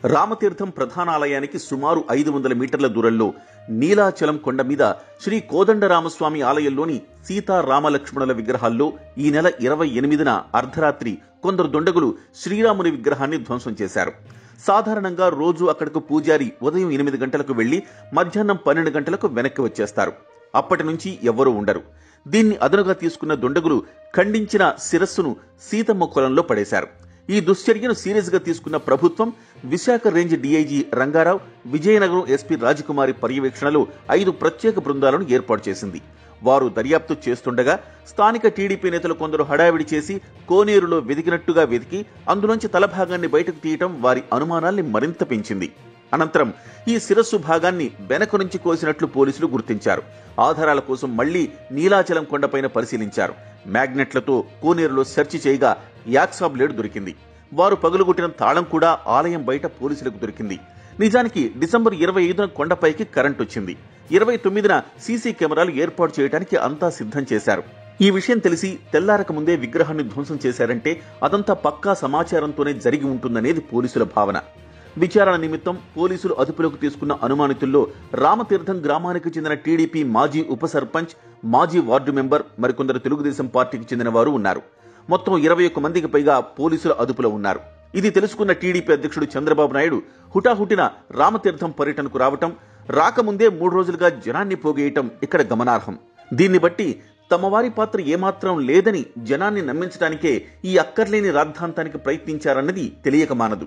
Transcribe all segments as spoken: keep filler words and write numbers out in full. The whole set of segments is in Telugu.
రామతీర్థం ప్రధానాలయానికి సుమారు ఐదు వందల మీటర్ల దూరంలో నీలాచలం కొండ మీద శ్రీ కోదండరామస్వామి ఆలయంలోని సీతారామలక్ష్మణుల విగ్రహాల్లో ఈ నెల ఇరవై ఎనిమిదిన అర్ధరాత్రి కొందరు దుండగులు శ్రీరాముని విగ్రహాన్ని ధ్వంసం చేశారు. సాధారణంగా రోజు అక్కడకు పూజారి ఉదయం ఎనిమిది గంటలకు వెళ్లి మధ్యాహ్నం పన్నెండు గంటలకు వెనక్కి వచ్చేస్తారు. అప్పటి నుంచి ఎవ్వరూ ఉండరు. దీన్ని అదనుగా తీసుకున్న దుండగులు ఖండించిన శిరస్సును సీతమ్మ కొలంలో పడేశారు. ఈ దుశ్చర్యను సీరియస్ గా తీసుకున్న ప్రభుత్వం Visakha range DIG Rangarao, Vizianagaram SP Rajakumari పర్యవేక్షణలో ఐదు ప్రత్యేక బృందాలను ఏర్పాటు చేసింది. వారు దర్యాప్తు చేస్తుండగా స్థానిక టీడీపీ నేతలు కొందరు హడావిడి చేసి కోనేరులో వెదికినట్టుగా వెతికి అందులోంచి తలభాగాన్ని బయటకు తీయటం వారి అనుమానాల్ని మరింత పెంచింది. అనంతరం ఈ శిరస్సు భాగాన్ని వెనక నుంచి కోసినట్లు పోలీసులు గుర్తించారు. ఆధారాల కోసం మళ్లీ నీలాచలం కొండపైన పరిశీలించారు. మ్యాగ్నెట్లతో కోనేరులో సెర్చ్ చేయగా యాక్సా బ్లేడ్ దొరికింది. వారు పగులుగొట్టిన తాళం కూడా ఆలయం బయట పోలీసులకు దొరికింది. నిజానికి డిసెంబర్ ఇరవై ఐదున కొండపైకి కరెంట్ వచ్చింది. ఇరవై తొమ్మిదిన సీసీ కెమెరాలు ఏర్పాటు చేయడానికి అంతా సిద్ధం చేశారు. ఈ విషయం తెలిసి తెల్లారక ముందే విగ్రహాన్ని ధ్వంసం చేశారంటే అదంతా పక్కా సమాచారంతోనే జరిగి ఉంటుందనేది పోలీసుల భావన. విచారణ నిమిత్తం పోలీసులు అదుపులోకి తీసుకున్న అనుమానితుల్లో రామతీర్థం గ్రామానికి చెందిన టీడీపీ మాజీ ఉప సర్పంచ్, మాజీ వార్డు మెంబర్, మరికొందరు తెలుగుదేశం పార్టీకి చెందిన వారు ఉన్నారు. మొత్తం ఇరవై ఒక్క మందికి పైగా పోలీసుల అదుపులో ఉన్నారు. ఇది తెలుసుకున్న టీడీపీ అధ్యక్షుడు చంద్రబాబు నాయుడు హుటాహుటిన రామతీర్థం పర్యటనకు రావటం, రాకముందే మూడు రోజులుగా జనాన్ని పోగేయటం ఇక్కడ గమనార్హం. దీన్ని బట్టి తమ వారి పాత్ర ఏమాత్రం లేదని జనాన్ని నమ్మించడానికే ఈ అక్కర్లేని రాద్ధాంతానికి ప్రయత్నించారన్నది తెలియక మానదు.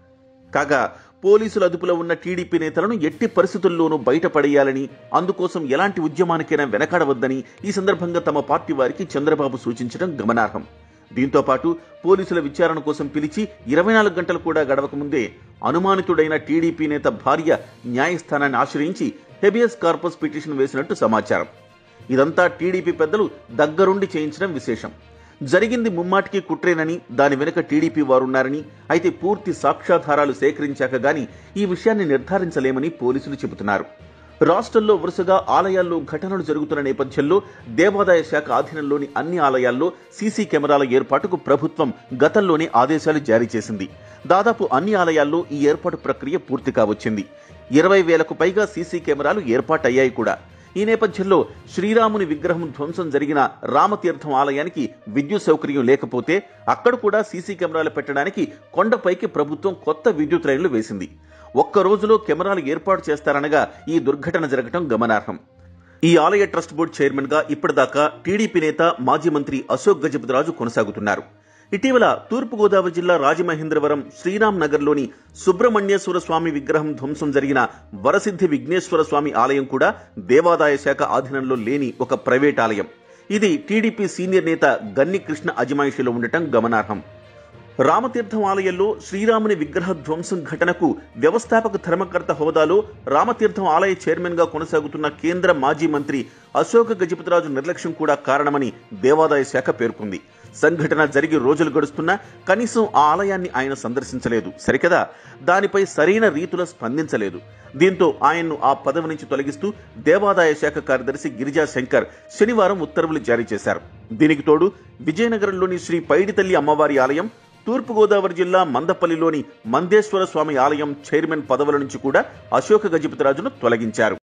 కాగా పోలీసుల అదుపులో ఉన్న టీడీపీ నేతలను ఎట్టి పరిస్థితుల్లోనూ బయటపడేయాలని, అందుకోసం ఎలాంటి ఉద్యమానికైనా వెనకాడవద్దని ఈ సందర్భంగా తమ పార్టీ వారికి చంద్రబాబు సూచించడం గమనార్హం. దీంతో పాటు పోలీసుల విచారణ కోసం పిలిచి ఇరవై నాలుగు గంటలు కూడా గడవకముందే అనుమానితుడైన టీడీపీ నేత భార్య న్యాయస్థానాన్ని ఆశ్రయించి హెబియస్ కార్పస్ పిటిషన్ వేసినట్టు సమాచారం. ఇదంతా టీడీపీ పెద్దలు దగ్గరుండి చేయించడం విశేషం. జరిగింది ముమ్మాటికి కుట్రేనని, దాని వెనుక టీడీపీ వారున్నారని, అయితే పూర్తి సాక్ష్యాధారాలు సేకరించాక గాని ఈ విషయాన్ని నిర్ధారించలేమని పోలీసులు చెబుతున్నారు. రాష్ట్రంలో వరుసగా ఆలయాల్లో ఘటనలు జరుగుతున్న నేపథ్యంలో దేవాదాయ శాఖ ఆధీనంలోని అన్ని ఆలయాల్లో సీసీ కెమెరాల ఏర్పాటుకు ప్రభుత్వం గతంలోనే ఆదేశాలు జారీ చేసింది. దాదాపు అన్ని ఆలయాల్లో ఈ ఏర్పాటు ప్రక్రియ పూర్తి కావచ్చింది. ఇరవై వేలకు పైగా సీసీ కెమెరాలు ఏర్పాటయ్యాయి కూడా. ఈ నేపథ్యంలో శ్రీరాముని విగ్రహం ధ్వంసం జరిగిన రామతీర్థం ఆలయానికి విద్యుత్ సౌకర్యం లేకపోతే అక్కడ కూడా సీసీ కెమెరాలు పెట్టడానికి కొండపైకి ప్రభుత్వం కొత్త విద్యుత్ లైన్లు వేసింది. ఒక్క రోజులో కెమెరాలు ఏర్పాటు చేస్తారనగా ఈ దుర్ఘటన జరగటం గమనార్హం. ఈ ఆలయ ట్రస్ట్ బోర్డు చైర్మన్ గా ఇప్పటిదాకా టీడీపీ నేత మాజీ మంత్రి అశోక్ గజపతిరాజు కొనసాగుతున్నారు. ఇటీవల తూర్పుగోదావరి జిల్లా రాజమహేంద్రవరం శ్రీరామ్ నగర్ లోని సుబ్రహ్మణ్యేశ్వర స్వామి విగ్రహం ధ్వంసం జరిగిన వరసిద్ధి విఘ్నేశ్వర స్వామి ఆలయం కూడా దేవాదాయ శాఖ ఆధీనంలో లేని ఒక ప్రైవేట్ ఆలయం. ఇది టీడీపీ సీనియర్ నేత గన్ని కృష్ణ అజమాయిషీలో ఉండటం గమనార్హం. రామతీర్థం ఆలయంలో శ్రీరాముని విగ్రహ ధ్వంసం ఘటనకు వ్యవస్థాపక ధర్మకర్త హోదాలో రామతీర్థం ఆలయ చైర్మన్ గా కొనసాగుతున్న కేంద్ర మాజీ మంత్రి అశోక్ గజపతిరాజు నిర్లక్ష్యం కూడా కారణమని దేవాదాయ శాఖ పేర్కొంది. సంఘటన జరిగి రోజులు గడుస్తున్నా కనీసం ఆ ఆలయాన్ని ఆయన సందర్శించలేదు సరికదా, దానిపై సరైన రీతిలో స్పందించలేదు. దీంతో ఆయన్ను ఆ పదవి నుంచి తొలగిస్తూ దేవాదాయ శాఖ కార్యదర్శి గిరిజా శంకర్ శనివారం ఉత్తర్వులు జారీ చేశారు. దీనికి తోడు విజయనగరంలోని శ్రీ పైడితల్లి అమ్మవారి ఆలయం, తూర్పుగోదావరి జిల్లా మందపల్లిలోని మందేశ్వర స్వామి ఆలయం చైర్మన్ పదవుల నుంచి కూడా అశోక్ గజపతిరాజును తొలగించారు.